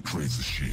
Crazy chic.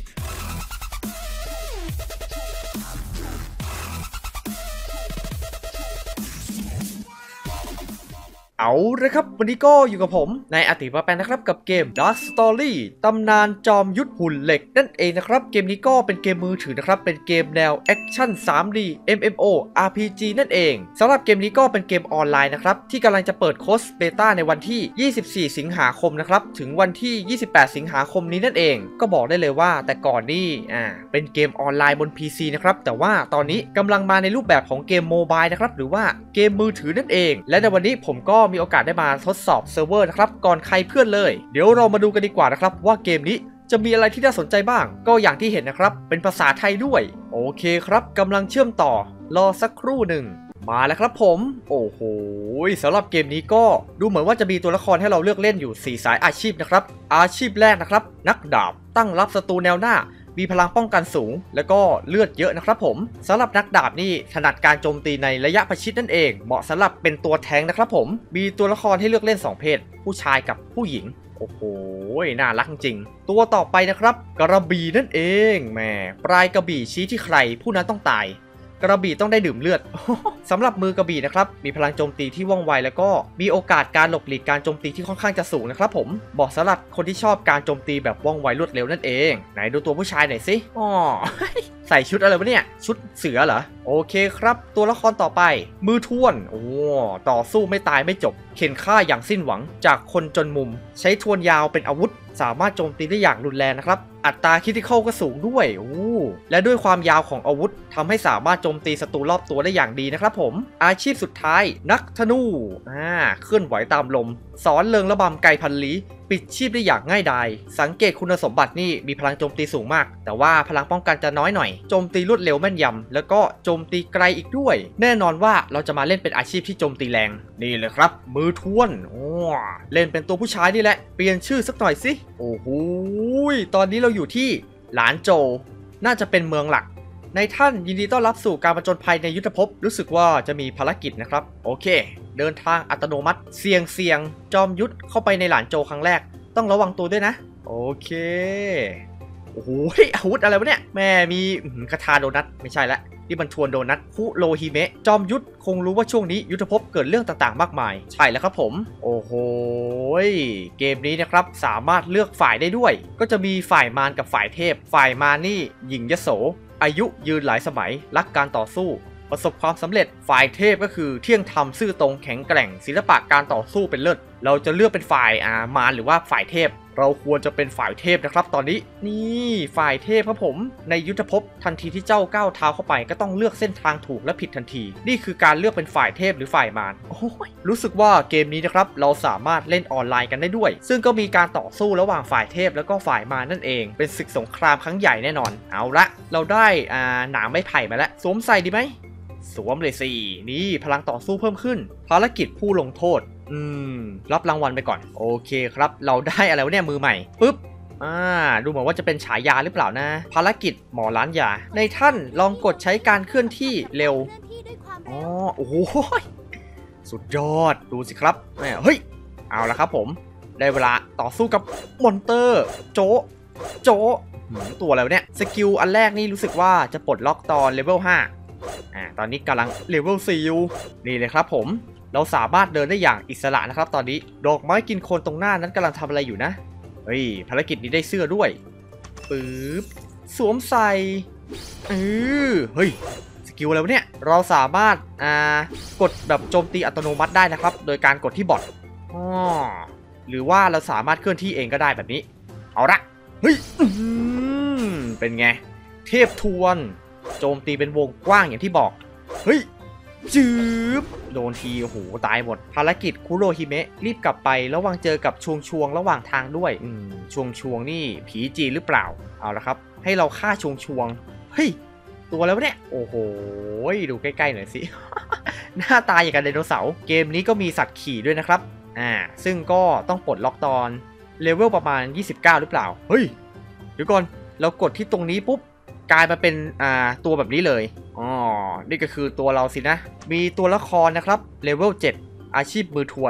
เอาละครับวันนี้ก็อยู่กับผมนายอาติมาแปนนะครับกับเกม Dark Story ตำนานจอมยุทธหุ่นเหล็กนั่นเองนะครับเกมนี้ก็เป็นเกมมือถือนะครับเป็นเกมแนวแอคชั่น 3D MMO RPG นั่นเองสำหรับเกมนี้ก็เป็นเกมออนไลน์นะครับที่กำลังจะเปิดโค้ดเบต้าในวันที่24สิงหาคมนะครับถึงวันที่28สิงหาคมนี้นั่นเองก็บอกได้เลยว่าแต่ก่อนนี่เป็นเกมออนไลน์บน PC นะครับแต่ว่าตอนนี้กำลังมาในรูปแบบของเกมโมบายนะครับหรือว่าเกมมือถือนั่นเองและในวันนี้ผมก็มีโอกาสได้มาทดสอบเซิร์ฟเวอร์นะครับก่อนใครเพื่อนเลยเดี๋ยวเรามาดูกันดีกว่านะครับว่าเกมนี้จะมีอะไรที่น่าสนใจบ้างก็อย่างที่เห็นนะครับเป็นภาษาไทยด้วยโอเคครับกำลังเชื่อมต่อรอสักครู่หนึ่งมาแล้วครับผมโอ้โหสำหรับเกมนี้ก็ดูเหมือนว่าจะมีตัวละครให้เราเลือกเล่นอยู่4สายอาชีพนะครับอาชีพแรกนะครับนักดาบตั้งรับศัตรูแนวหน้ามีพลังป้องกันสูงแล้วก็เลือดเยอะนะครับผมสำหรับนักดาบนี่ถนัดการโจมตีในระยะประชิดนั่นเองเหมาะสำหรับเป็นตัวแทงนะครับผมมีตัวละครให้เลือกเล่น2เพศผู้ชายกับผู้หญิงโอ้โหน่ารักจริงตัวต่อไปนะครับกระบี่นั่นเองแหมปลายกระบี่ชี้ที่ใครผู้นั้นต้องตายกระบี่ต้องได้ดื่มเลือด สำหรับมือกระบี่นะครับมีพลังโจมตีที่ว่องไวแล้วก็มีโอกาสการหลบหลีกการโจมตีที่ค่อนข้างจะสูงนะครับผมเหมาะสำหรับคนที่ชอบการโจมตีแบบว่องไวรวดเร็วนั่นเองไหนดูตัวผู้ชายหน่อยสิอ๋อ ใส่ชุดอะไรวะเนี่ยชุดเสือเหรอโอเคครับตัวละครต่อไปมือท่วนโอ้ต่อสู้ไม่ตายไม่จบเข็นฆ่าอย่างสิ้นหวังจากคนจนมุมใช้ทวนยาวเป็นอาวุธสามารถโจมตีได้อย่างรุนแรงนะครับอัตราคริติคอลก็สูงด้วยและด้วยความยาวของอาวุธทำให้สามารถโจมตีศัตรูรอบตัวได้อย่างดีนะครับผมอาชีพสุดท้ายนักธนูเคลื่อนไหวตามลมสอนเริงระบำไกลพันลี้ปิดชีพได้อย่างง่ายดายสังเกตคุณสมบัตินี่มีพลังโจมตีสูงมากแต่ว่าพลังป้องกันจะน้อยหน่อยโจมตีรวดเร็วแม่นยำแล้วก็โจมตีไกลอีกด้วยแน่นอนว่าเราจะมาเล่นเป็นอาชีพที่โจมตีแรงนี่เลยครับมือท้วนเล่นเป็นตัวผู้ชายนี่แหละเปลี่ยนชื่อสักหน่อยสิโอ้โหตอนนี้เราอยู่ที่หลานโจน่าจะเป็นเมืองหลักในท่านยินดีต้อนรับสู่การผจญภัยในยุทธภพรู้สึกว่าจะมีภารกิจนะครับโอเคเดินทางอัตโนมัติเสี่ยงจอมยุทธเข้าไปในหลานโจครั้งแรกต้องระวังตัวด้วยนะโอเคโอ้โหอาวุธอะไรวะเนี่ยแม่มีคาถาโดนัทไม่ใช่ละที่มันทวนโดนัทคุโรฮิเมะจอมยุทธคงรู้ว่าช่วงนี้ยุทธภพเกิดเรื่องต่างๆมากมายใช่แล้วครับผมโอ้โหเกมนี้นะครับสามารถเลือกฝ่ายได้ด้วยก็จะมีฝ่ายมารกับฝ่ายเทพฝ่ายมารนี่หญิงยโสอายุยืนหลายสมัยรักการต่อสู้ประสบความสำเร็จฝ่ายเทพก็คือเที่ยงธรรมซื่อตรงแข็งแกร่งศิลปะการต่อสู้เป็นเลิศเราจะเลือกเป็นฝ่ายมารหรือว่าฝ่ายเทพเราควรจะเป็นฝ่ายเทพนะครับตอนนี้นี่ฝ่ายเทพครับผมในยุทธภพทันทีที่เจ้าก้าวเท้าเข้าไปก็ต้องเลือกเส้นทางถูกและผิดทันทีนี่คือการเลือกเป็นฝ่ายเทพหรือฝ่ายมารรู้สึกว่าเกมนี้นะครับเราสามารถเล่นออนไลน์กันได้ด้วยซึ่งก็มีการต่อสู้ระหว่างฝ่ายเทพแล้วก็ฝ่ายมารนั่นเองเป็นศึกสงครามครั้งใหญ่แน่นอนเอาละเราได้หนามไม้ไผ่มาแล้วสวมใส่ดีไหมสวมเลยสินี่พลังต่อสู้เพิ่มขึ้นภารกิจผู้ลงโทษรับรางวัลไปก่อนโอเคครับเราได้อะไรวะเนี่ยมือใหม่ปุ๊บดูเหมือนว่าจะเป็นฉายาหรือเปล่านะภารกิจหมอล้านยาในท่านลองกดใช้การเคลื่อนที่เร็วโอ้โหสุดยอดดูสิครับเฮ้ยเอาละครับผมได้เวลาต่อสู้กับมอนเตอร์โจตัวอะไรวะเนี่ยสกิลอันแรกนี่รู้สึกว่าจะปลดล็อกตอนเลเวล5ตอนนี้กำลังเลเวล4อยู่นี่เลยครับผมเราสามารถเดินได้อย่างอิสระนะครับตอนนี้ดอกไม้กินโคนตรงหน้านั้นกำลังทำอะไรอยู่นะเฮ้ยภารกิจนี้ได้เสื้อด้วยปึ๊บสวมใส่เฮ้ยสกิลอะไรวะเนี่ยเราสามารถกดแบบโจมตีอัตโนมัติได้นะครับโดยการกดที่บอทหรือว่าเราสามารถเคลื่อนที่เองก็ได้แบบนี้เอาละเฮ้ยเป็นไงเทพทวนโจมตีเป็นวงกว้างอย่างที่บอกเฮ้ยจืบโดนทีโอ้โหตายหมดภารกิจคุโรฮิเมะรีบกลับไประวังเจอกับช่วงระหว่างทางด้วยช่วงนี่ผีจีนหรือเปล่าเอาละครับให้เราฆ่าช่วงเฮ้ยตัวแล้วเนี่ยโอ้โหดูใกล้ๆหน่อยสิ หน้าตาอย่างกับไดโนเสาร์เกมนี้ก็มีสัตว์ขี่ด้วยนะครับซึ่งก็ต้องปลดล็อกตอนเลเวลประมาณ29หรือเปล่าเฮ้ยเดี๋ยวก่อนเรากดที่ตรงนี้ปุ๊บกลายมาเป็นตัวแบบนี้เลยนี่ก็คือตัวเราสินะมีตัวละครนะครับเลเวล7อาชีพมือทวน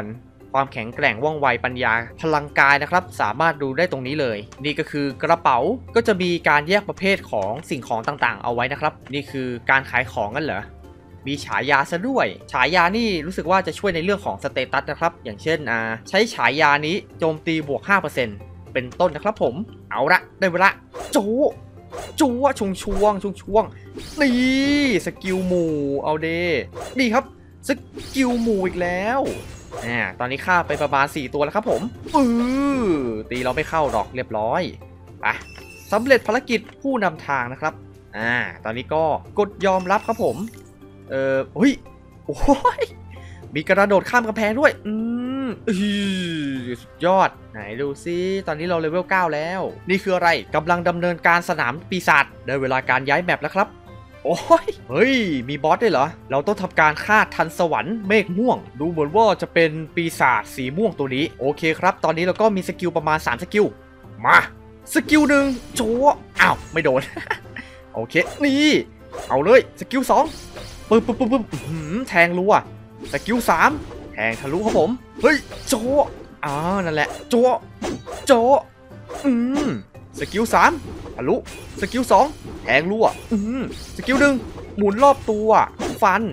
ความแข็งแกร่งว่องไวปัญญาพลังกายนะครับสามารถดูได้ตรงนี้เลยนี่ก็คือกระเป๋าก็จะมีการแยกประเภทของสิ่งของต่างๆเอาไว้นะครับนี่คือการขายของกันเหรอมีฉายาซะด้วยฉายานี่รู้สึกว่าจะช่วยในเรื่องของสเตตัสนะครับอย่างเช่นใช้ฉายานี้โจมตีบวก 5% เป็นต้นนะครับผมเอาละได้เวลาจูวช่วงนี่สกิลหมู่เอาเดนี่ครับสกิลหมู่อีกแล้วตอนนี้ฆ่าไปประมาณ4ตัวแล้วครับผมตีเราไม่เข้าหรอกเรียบร้อยไปสำเร็จภารกิจผู้นำทางนะครับตอนนี้ก็กดยอมรับครับผมเฮ้ยโอ้ยมีกระโดดข้ามกำแพงด้วยสุดยอดไหนดูซิตอนนี้เราเลเวล 9 แล้วนี่คืออะไรกำลังดำเนินการสนามปีศาจได้เวลาการย้ายแมปแล้วครับโอ้ยเฮ้ยมีบอสด้วยเหรอเราต้องทำการฆ่าทันสวรรค์เมฆม่วงดูเหมือนว่าจะเป็นปีศาจสีม่วงตัวนี้โอเคครับตอนนี้เราก็มีสกิลประมาณ3สกิลมาสกิลหนึ่งโจอ้าวไม่โดน โอเคนี่เอาเลยสกิล2ปึ๊บแทงรัวสกิล3แทงทะลุครับผมเฮ้ยโจนั่นแหละโจสกิล3ทะลุสกิล2แทงรัวสกิล1หมุนรอบตัวฟัน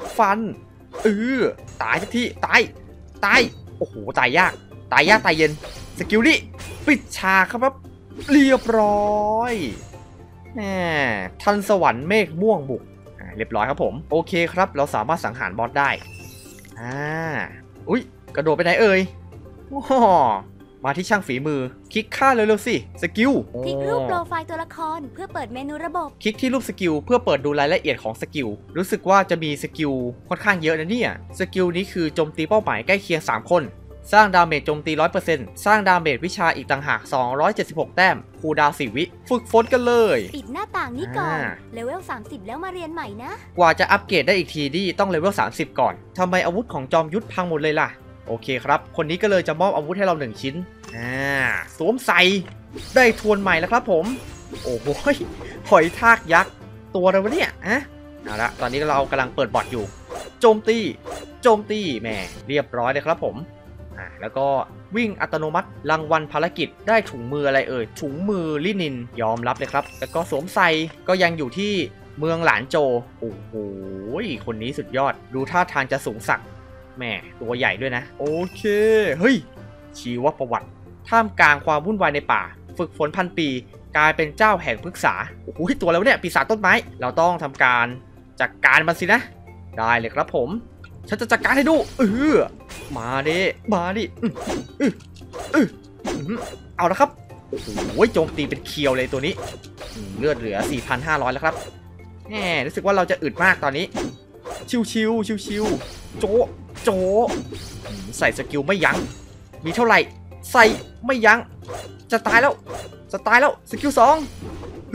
ตายทันทีตายโอ้โหตายยากตายเย็นสกิลนี้ปิดฉากครับเรียบร้อยทันสวรรค์เมฆม่วงบุกเรียบร้อยครับผมโอเคครับเราสามารถสังหารบอสได้อุ๊ยกระโดดไปไหนเอ่ยมาที่ช่างฝีมือคลิกค่าเร็วๆสิสกิลคลิกรูปโปรไฟล์ตัวละครเพื่อเปิดเมนูระบบคลิกที่รูปสกิลเพื่อเปิดดูรายละเอียดของสกิลรู้สึกว่าจะมีสกิลค่อนข้างเยอะนะเนี่ยสกิลนี้คือโจมตีเป้าหมายใกล้เคียง3คนสร้างดาเมจโจมตี 100% สร้างดาเมจวิชาอีกต่างหาก276แต้มคูลดาวน์4 วิฝึกฝนกันเลยปิดหน้าต่างนี้ก่อนเลเวล30แล้วมาเรียนใหม่นะกว่าจะอัปเกรดได้อีกทีนี่ต้องเลเวล30ก่อนทำไมอาวุธของจอมยุทธพังหมดเลยล่ะโอเคครับคนนี้ก็เลยจะมอบอาวุธให้เรา1ชิ้นสวมใส่ได้ทวนใหม่แล้วครับผมโอ้โหหอยทากยักษ์ตัวอะไรวะเนี่ยเอาละตอนนี้เรากำลังเปิดบอทอยู่โจมตีแหมเรียบร้อยเลยครับผมแล้วก็วิ่งอัตโนมัติรางวัลภารกิจได้ถุงมืออะไรเอ่ยถุงมือลินินยอมรับเลยครับแล้วก็สวมใส่ก็ยังอยู่ที่เมืองหลานโจโอ้โหคนนี้สุดยอดดูท่าทางจะสูงสักแหมตัวใหญ่ด้วยนะโอเคเฮ้ยชีวประวัติท่ามกลางความวุ่นวายในป่าฝึกฝน1,000 ปีกลายเป็นเจ้าแห่งพฤกษาโอ้โหตัวแล้วเนี่ยปีศาจต้นไม้เราต้องทำการจัดการมันสินะได้เลยครับผมฉันจะจัดการให้ดูมาดิเอาละครับโอ้โหโจมตีเป็นเคียวเลยตัวนี้เลือดเหลือ 4,500 แล้วครับแหมรู้สึกว่าเราจะอึดมากตอนนี้ชิวโจใส่สกิลไม่ยั้งมีเท่าไหร่ใส่ไม่ยั้งจะตายแล้วสกิล2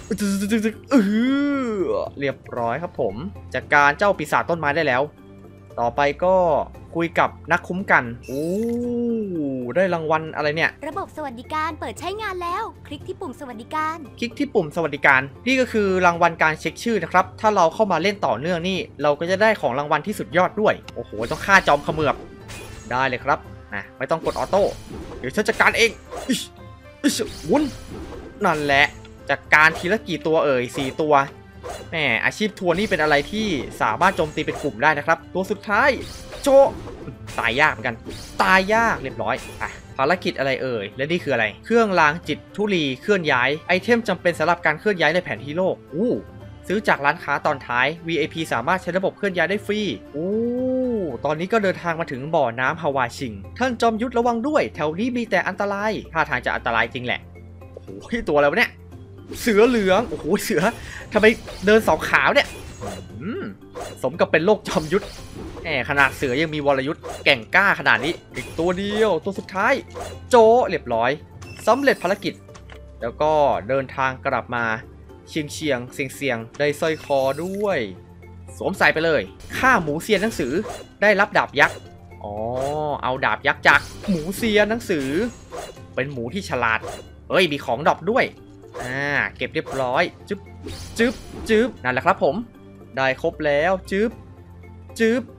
เรียบร้อยครับผมจัดการเจ้าปีศาจต้นไม้ได้แล้วต่อไปก็คุยกับนักคุ้มกันได้รางวัลอะไรเนี่ยระบบสวัสดิการเปิดใช้งานแล้วคลิกที่ปุ่มสวัสดิการนี่ก็คือรางวัลการเช็คชื่อนะครับถ้าเราเข้ามาเล่นต่อเนื่องนี่เราก็จะได้ของรางวัลที่สุดยอดด้วยโอ้โหต้องฆ่าจอมเขมือบได้เลยครับไม่ต้องกดออโต้เดี๋ยวฉันจัดการเองวุ้นนั่นแหละจัดการทีละกี่ตัว4 ตัวแหมอาชีพทัวร์นี่เป็นอะไรที่สามารถโจมตีเป็นกลุ่มได้นะครับตัวสุดท้ายโจตายยากเหมือนกันตายยากเรียบร้อยภารกิจอะไรและนี่คืออะไรเครื่องรางจิตธุลีเคลื่อนย้ายไอเทมจำเป็นสำหรับการเคลื่อนย้ายในแผนที่โลกซื้อจากร้านค้าตอนท้าย VIP สามารถใช้ระบบเคลื่อนย้ายได้ฟรีตอนนี้ก็เดินทางมาถึงบ่อน้ำฮาวาชิงท่านจอมยุทธระวังด้วยแถวนี้มีแต่อันตรายท่าทางจะอันตรายจริงแหละโอ้โหตัวอะไรวะเนี่ยเสือเหลืองโอ้โหเสือทำไมเดิน2 ขาเนี่ยสมกับเป็นโลกจอมยุทธขนาดเสือยังมีวรยุทธ์แก่งกล้าขนาดนี้อีกตัวเดียวตัวสุดท้ายโจเรียบร้อยสำเร็จภารกิจแล้วก็เดินทางกลับมาเสียงได้สร้อยคอด้วยสวมใส่ไปเลยฆ่าหมูเซียนหนังสือได้รับดาบยักษ์เอาดาบยักษ์จากหมูเซียนหนังสือเป็นหมูที่ฉลาดมีของดรอปด้วยเก็บเรียบร้อยจึ๊บนั่นแหละครับผมได้ครบแล้วจึ๊บ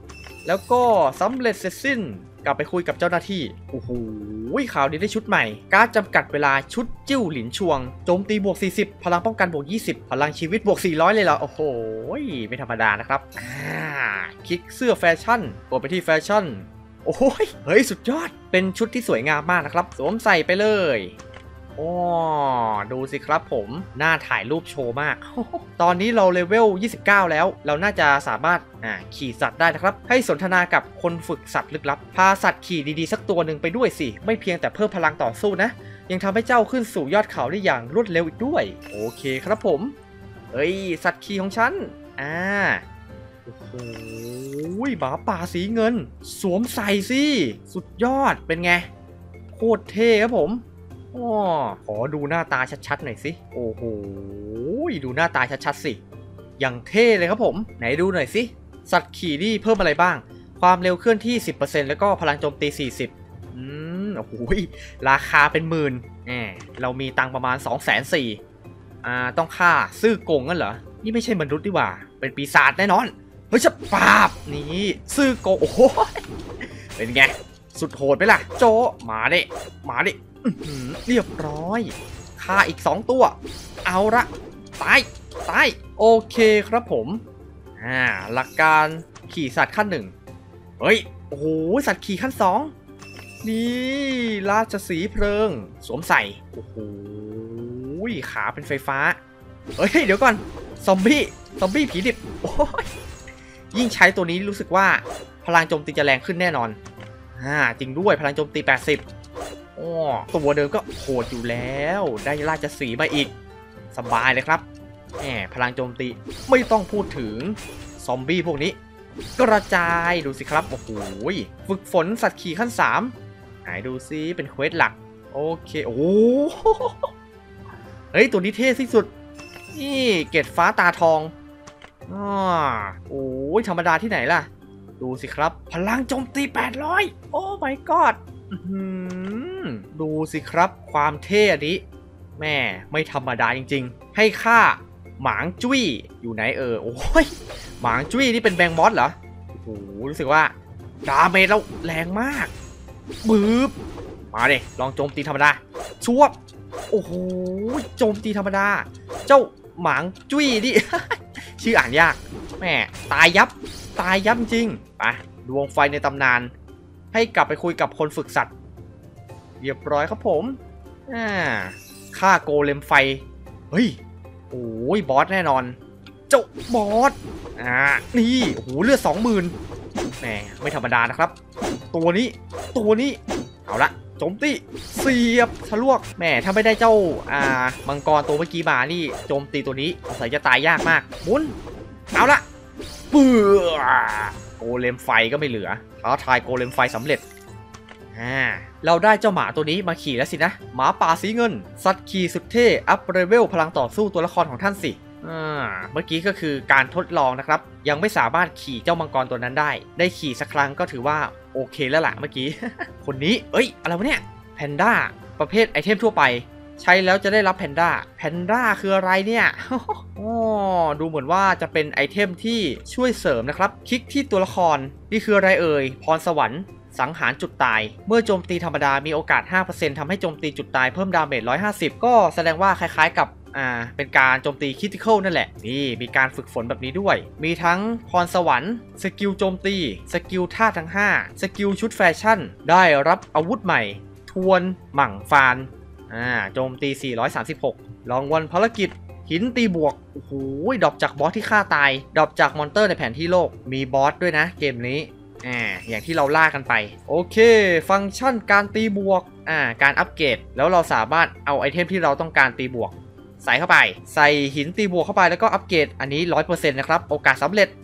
แล้วก็สำเร็จเสร็จสิ้นกลับไปคุยกับเจ้าหน้าที่โอ้โหข่าวดีได้ชุดใหม่การ์ดจำกัดเวลาชุดจิ้วหลินชวงโจมตีบวก40พลังป้องกันบวก20พลังชีวิตบวก400เลยเหรอโอ้โหไม่ธรรมดานะครับคลิกเสื้อแฟชั่นกดไปที่แฟชั่นโอ้ยเฮ้ยสุดยอดเป็นชุดที่สวยงามมากนะครับสวมใส่ไปเลยอ๋อดูสิครับผมน่าถ่ายรูปโชว์มาก ตอนนี้เราเลเวล29แล้วเราน่าจะสามารถขี่สัตว์ได้นะครับให้สนทนากับคนฝึกสัตว์ลึกลับพาสัตว์ขี่ดีๆสักตัวหนึ่งไปด้วยสิไม่เพียงแต่เพิ่มพลังต่อสู้นะยังทำให้เจ้าขึ้นสู่ยอดเขาได้อย่างรวดเร็วอีกด้วยโอเคครับผมเฮ้ยสัตว์ขี่ของฉันโอ้โหหมาป่าสีเงินสวมใส่สิสุดยอดเป็นไงโคตรเท่ครับผมขอดูหน้าตาชัดๆหน่อยสิโอ้โหดูหน้าตาชัดๆสิอย่างเท่เลยครับผมไหนดูหน่อยสิสัตว์ขี่นี่เพิ่มอะไรบ้างความเร็วเคลื่อนที่ 10% แล้วก็พลังโจมตี 40โอ้โหราคาเป็นหมื่นเรามีตังค์ประมาณ 240,000ต้องค่าซื่อกงงั้นเหรอนี่ไม่ใช่มนุษย์ดีกว่าเป็นปีศาจแน่นอนเฮ้ยจะปราบนี่ซื่อกงโอ้โหเป็นไงสุดโหดไหมล่ะโจมาดิเรียบร้อยฆ่าอีก2ตัวเอาละตายโอเคครับผมหลักการขี่สัตว์ขั้น1เฮ้ยโอ้โหสัตว์ขี่ขั้น2นี่ราชสีห์เพลิงสวมใส่โอ้โหขาเป็นไฟฟ้าเฮ้ยเดี๋ยวก่อนซอมบี้ผีดิบโอ้ยยิ่งใช้ตัวนี้รู้สึกว่าพลังโจมตีจะแรงขึ้นแน่นอนจริงด้วยพลังโจมตี80ตัวเดิมก็โหดอยู่แล้วได้ราชสีห์มาอีกสบายเลยครับพลังโจมตีไม่ต้องพูดถึงซอมบี้พวกนี้กระจายดูสิครับโอ้โหฝึกฝนสัตว์ขี่ขั้น3ไหนดูซิเป็นเควสหลักโอเคโอ้เฮ้ยตัวนี้เท่ที่สุดนี่เกล็ดฟ้าตาทองโอ้ยธรรมดาที่ไหนล่ะดูสิครับพลังโจมตี800โอ้ my god ดูสิครับความเท่อันนี้แม่ไม่ธรรมดาจริงๆให้ค่าหมางจุ้ยอยู่ไหนโอ้ยหมางจุ้ยนี่เป็นแบงค์มอสเหรอโอ้โหรู้สึกว่าดาเมจเราแรงมากบึ๊บมาดิลองโจมตีธรรมดาชวบโอ้โหโจมตีธรรมดาเจ้าหมางจุ้ยนี่ ชื่ออ่านยากแม่ตายยับจริงไปดวงไฟในตำนานให้กลับไปคุยกับคนฝึกสัตว์เรียบร้อยครับผมฆ่าโกเลมไฟเฮ้ยโอ้ยบอสแน่นอนเจ้าบอสนี่โอ้โหเลือด 20,000แหมไม่ธรรมดานะครับตัวนี้เอาละโจมตีเสียบทะลวกแหมถ้าไม่ได้เจ้ามังกรตัวเมื่อกี้มานี่โจมตีตัวนี้สงสัยจะตายยากมากหมุนเอาละเบื่อโกเลมไฟก็ไม่เหลือท้าทายโกเลมไฟสำเร็จเราได้เจ้าหมาตัวนี้มาขี่แล้วสินะหมาป่าสีเงินสัตว์ขี่สุดเท่อัพเลเวลพลังต่อสู้ตัวละครของท่านสิเมื่อกี้ก็คือการทดลองนะครับยังไม่สามารถขี่เจ้ามังกรตัวนั้นได้ขี่สักครั้งก็ถือว่าโอเคแล้วล่ะเมื่อกี้ คนนี้อะไรวะเนี่ยแพนด้าประเภทไอเทมทั่วไปใช้แล้วจะได้รับแพนด้าคืออะไรเนี่ย ดูเหมือนว่าจะเป็นไอเทมที่ช่วยเสริมนะครับคลิกที่ตัวละครนี่คืออะไรพรสวรรค์สังหารจุดตายเมื่อโจมตีธรรมดามีโอกาส 5% ทำให้โจมตีจุดตายเพิ่มดาเมจ150ก็แสดงว่าคล้ายๆกับเป็นการโจมตีคริติคอลนั่นแหละนี่มีการฝึกฝนแบบนี้ด้วยมีทั้งพรสวรรค์สกิลโจมตีสกิลท่าทั้ง5สกิลชุดแฟชั่นได้รับอาวุธใหม่ทวนหมั่งฟานโจมตี436รางวัลภารกิจหินตีบวกโอ้โหดรอปจากบอสที่ฆ่าตายดรอปจากมอนเตอร์ในแผนที่โลกมีบอสด้วยนะเกมนี้อย่างที่เราล่ากันไปโอเคฟังก์ชันการตีบวกการอัปเกรดแล้วเราสามารถเอาไอเทมที่เราต้องการตีบวกใส่เข้าไปใส่หินตีบวกเข้าไปแล้วก็อัปเกรดอันนี้ 100% นะครับโอกาสสำเร็จ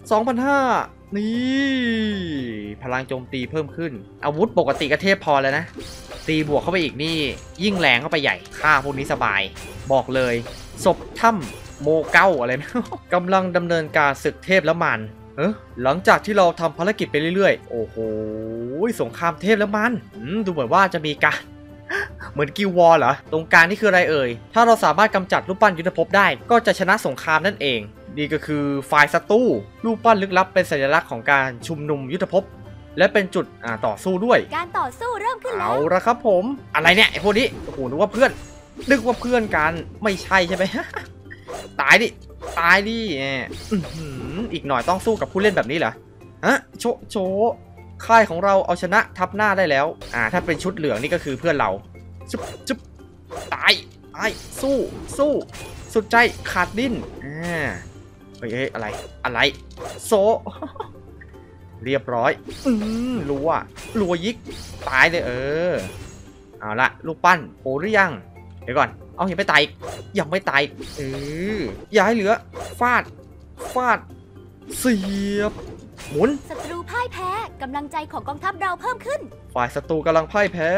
2,500 นี่พลังโจมตีเพิ่มขึ้นอาวุธปกติก็เทพพอแล้วนะตีบวกเข้าไปอีกนี่ยิ่งแรงเข้าไปใหญ่ฆ่าพวกนี้สบายบอกเลยศพถ้ำโมเก้าอะไร กำลังดำเนินการศึกเทพแล้วมันหลังจากที่เราทำภารกิจไปเรื่อยๆโอ้โหสงครามเทพแล้วมันดูเหมือนว่าจะมีการ เหมือนกิลวอร์เหรอตรงกลางนี่คืออะไรถ้าเราสามารถกำจัดรูปปั้นยุทธภพได้ก็จะชนะสงครามนั่นเองนี่ก็คือไฟล์ศัตรูรูปปั้นลึกลับเป็นสัญลักษณ์ของการชุมนุมยุทธภพและเป็นจุดต่อสู้ด้วยการต่อสู้เริ่มขึ้นแล้วเอาละครับผมอะไรเนี่ยไอ้พวกนี้โอ้โหนึกว่าเพื่อนกันไม่ใช่ใช่ไหม ตายดิอีกหน่อยต้องสู้กับผู้เล่นแบบนี้เหรอฮะโชค่ายของเราเอาชนะทับหน้าได้แล้วถ้าเป็นชุดเหลืองนี่ก็คือเพื่อนเราจุ๊บตายสู้สุดใจขาดดิ้นเฮ้ยอะไรโซ เรียบร้อยรัวยิกตายเลยเอาละลูกปั้นโผล่หรือยังเดี๋ยวก่อนเอาเห็นไปตายยังไม่ตายอย่าให้เหลือฟาดเสียบหมุนศัตรูพ่ายแพ้กำลังใจของกองทัพเราเพิ่มขึ้นฝ่ายศัตรูกำลังพ่ายแพ้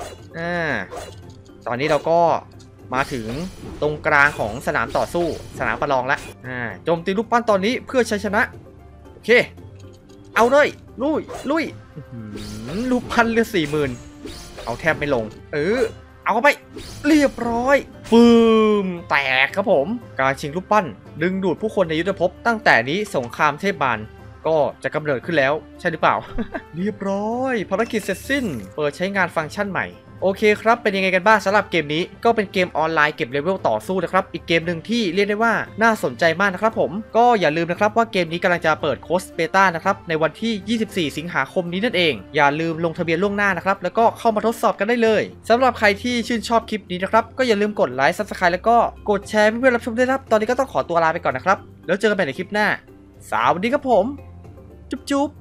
ตอนนี้เราก็มาถึงตรงกลางของสนามต่อสู้สนามประลองแล้วโจมตีลูกปั้นตอนนี้เพื่อชัยชนะโอเคเอาเลยลุยลูกปั้นเหลือ 40,000 เอาแทบไม่ลงเอาไปเรียบร้อยปืมแตกครับผมการชิงลูกปั้นดึงดูดผู้คนในยุทธภพตั้งแต่นี้สงครามเทพบาลก็จะกำเนิดขึ้นแล้วใช่หรือเปล่า เรียบร้อยภารกิจเสร็จสิ้นเปิดใช้งานฟังก์ชันใหม่โอเคครับเป็นยังไงกันบ้างสำหรับเกมนี้ก็เป็นเกมออนไลน์เก็บเลเวลต่อสู้นะครับอีกเกมหนึ่งที่เรียกได้ว่าน่าสนใจมากนะครับผมก็อย่าลืมนะครับว่าเกมนี้กำลังจะเปิดโค้ดเบต้านะครับในวันที่ 24 สิงหาคมนี้นั่นเองอย่าลืมลงทะเบียนล่วงหน้านะครับแล้วก็เข้ามาทดสอบกันได้เลยสำหรับใครที่ชื่นชอบคลิปนี้นะครับก็อย่าลืมกดไลค์ Subscribe แล้วก็กดแชร์เพื่อนๆรับชมด้วยครับตอนนี้ก็ต้องขอตัวลาไปก่อนนะครับแล้วเจอกันใหม่ในคลิปหน้าสวัสดีครับผมจุ๊บ